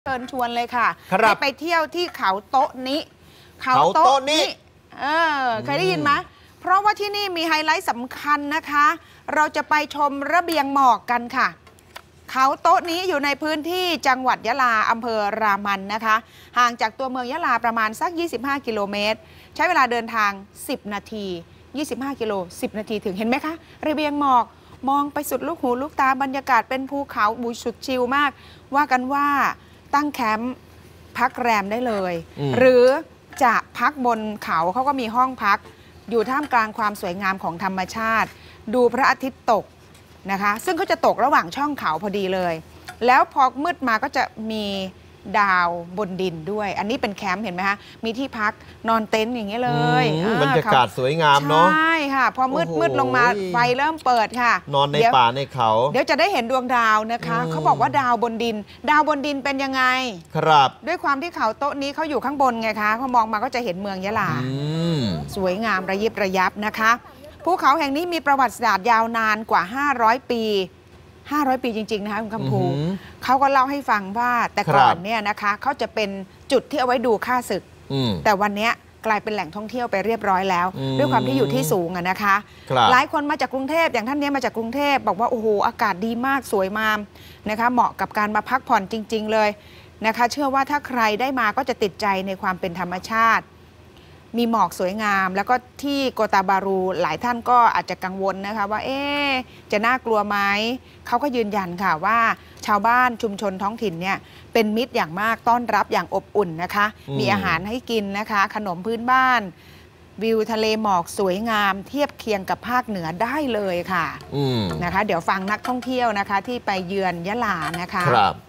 เชิญชวนเลยค่ะให้ไปเที่ยวที่เขาโต๊ะนี้เขาโต๊ะนี้เคยได้ยินไหมเพราะว่าที่นี่มีไฮไลท์สำคัญนะคะเราจะไปชมระเบียงหมอกกันค่ะเขาโต๊ะนี้อยู่ในพื้นที่จังหวัดยะลาอำเภอรามันนะคะห่างจากตัวเมืองยะลาประมาณสัก25กิโลเมตรใช้เวลาเดินทาง10นาที25กิโล10นาทีถึงเห็นไหมคะระเบียงหมอกมองไปสุดลูกหูลูกตาบรรยากาศเป็นภูเขาบูสุดชิลมากว่ากันว่าตั้งแคมป์พักแรมได้เลยหรือจะพักบนเขาเขาก็มีห้องพักอยู่ท่ามกลางความสวยงามของธรรมชาติดูพระอาทิตย์ตกนะคะซึ่งเขาจะตกระหว่างช่องเขาพอดีเลยแล้วพอมืดมาก็จะมีดาวบนดินด้วยอันนี้เป็นแคมป์เห็นไหมคะมีที่พักนอนเต็นท์อย่างเงี้ยเลยบรรยากาศสวยงามเนาะใช่ค่ะพอมืดลงมาไฟเริ่มเปิดค่ะนอนในป่าในเขาเดี๋ยวจะได้เห็นดวงดาวนะคะเขาบอกว่าดาวบนดินดาวบนดินเป็นยังไงครับด้วยความที่เขาโต๊ะนี้เขาอยู่ข้างบนไงคะพอมองมาก็จะเห็นเมืองยะลาสวยงามระยิบระยับนะคะภูเขาแห่งนี้มีประวัติศาสตร์ยาวนานกว่า500 ปี500 ปีจริงๆนะคะคุณคำภูเขาก็เล่าให้ฟังว่าแต่ก่อนเนี่ยนะคะเขาจะเป็นจุดที่เอาไว้ดูฆ่าศึกแต่วันนี้กลายเป็นแหล่งท่องเที่ยวไปเรียบร้อยแล้วด้วยความที่อยู่ที่สูงนะคะหลายคนมาจากกรุงเทพอย่างท่านนี้มาจากกรุงเทพบอกว่าโอ้โหอากาศดีมากสวยมากนะคะเหมาะกับการมาพักผ่อนจริงๆเลยนะคะเชื่อว่าถ้าใครได้มาก็จะติดใจในความเป็นธรรมชาติมีหมอกสวยงามแล้วก็ที่โกตาบารูหลายท่านก็อาจจะกังวลนะคะว่าจะน่ากลัวไหมเขาก็ยืนยันค่ะว่าชาวบ้านชุมชนท้องถิ่นเนี่ยเป็นมิตรอย่างมากต้อนรับอย่างอบอุ่นนะคะมีอาหารให้กินนะคะขนมพื้นบ้านวิวทะเลหมอกสวยงามเทียบเคียงกับภาคเหนือได้เลยค่ะนะคะเดี๋ยวฟังนักท่องเที่ยวนะคะที่ไปเยือนยะลานะคะ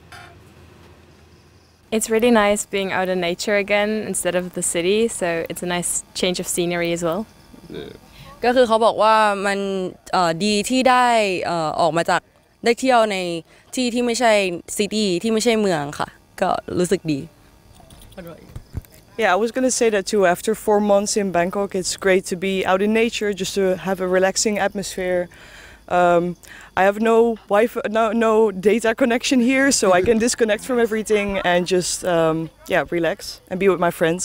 It's really nice being out in nature again instead of the city, so it's a nice change of scenery as well. ก็คือเขาบอกว่ามันดีที่ได้ออกมาจากได้เที่ยวในที่ที่ไม่ใช่ซิตี้ที่ไม่ใช่เมืองค่ะก็รู้สึกดี Yeah, I was going to say that too. After 4 months in Bangkok, it's great to be out in nature, just to have a relaxing atmosphere. I have no Wi-Fi, no data connection here, so I can disconnect from everything and just relax and be with my friends.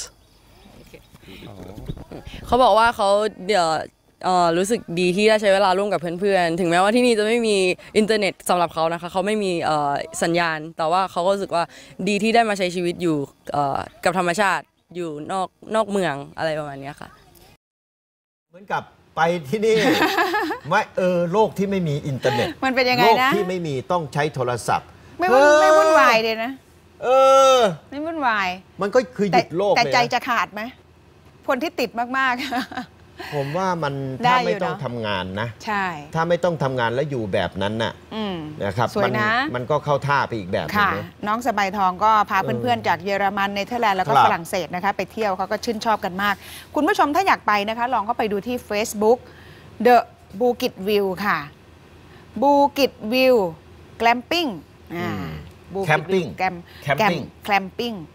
เขาบอกว่าเขารู้สึกดีที่ได้ใช้เวลาร่วมกับเพื่อนๆถึงแม้ว่าที่นี่จะไม่มีอินเทอร์เน็ตสำหรับเขานะคะเขาไม่มีสัญญาณแต่ว่าเขาก็รู้สึกว่าดีที่ได้มาใช้ชีวิตอยู่กับธรรมชาติอยู่นอกเมืองอะไรประมาณนี้ค่ะเหมือนกับไปที่นี่ไม่โลกที่ไม่มีอินเทอร์เน็ตมันเป็นยังไงนะโลกที่ไม่มีต้องใช้โทรศัพท์ไม่วุ่นวายเลยนะไม่วุ่นวายมันก็คือหยุดโลกแต่ใจจะขาดไหมคนที่ติดมากๆผมว่ามันถ้าไม่ต้องทำงานนะใช่ถ้าไม่ต้องทำงานแล้วอยู่แบบนั้นน่ะนะครับมันก็เข้าท่าไปอีกแบบนึงน้องสบายทองก็พาเพื่อนๆจากเยอรมันเนเธอร์แลนด์แล้วก็ฝรั่งเศสนะคะไปเที่ยวเขาก็ชื่นชอบกันมากคุณผู้ชมถ้าอยากไปนะคะลองเข้าไปดูที่ Facebook The Bukit View ค่ะ Bukit View Glamping แคมปิ้งแคมปิ้งแคม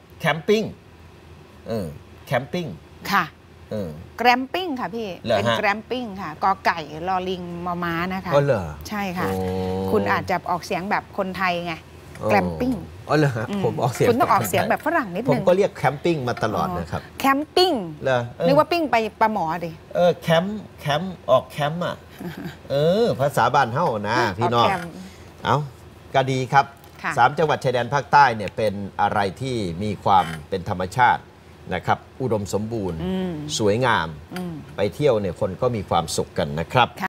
ปิ้งค่ะแกรมปิ้งค่ะพี่เป็นแกรมปิ้งค่ะกอไก่ลอลิงมอม้านะคะใช่ค่ะคุณอาจจะออกเสียงแบบคนไทยไงแกรมปิ้งเหรอผมออกเสียงคุณต้องออกเสียงแบบฝรั่งนิดนึงผมก็เรียกแคมปิ้งมาตลอดนะครับแคมปิ้งนึกว่าปิ้งไปปลาหมอดิแคมออกแคมอ่ะภาษาบ้านเฮ้านะพี่น้องเอาก็ดีครับ3 จังหวัดชายแดนภาคใต้เนี่ยเป็นอะไรที่มีความเป็นธรรมชาตินะครับอุดมสมบูรณ์สวยงามไปเที่ยวเนี่ยคนก็มีความสุขกันนะครับ